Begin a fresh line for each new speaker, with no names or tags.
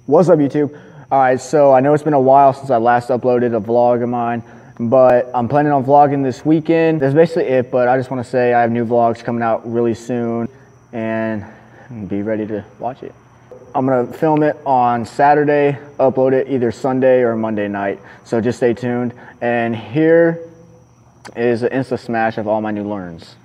What's up, YouTube? All right, so I know it's been a while since I last uploaded a vlog of mine, but I'm planning on vlogging this weekend. That's basically it, but I just want to say I have new vlogs coming out really soon and be ready to watch it. I'm gonna film it on Saturday, upload it either Sunday or Monday night, so just stay tuned. And here is an Insta smash of all my new learns.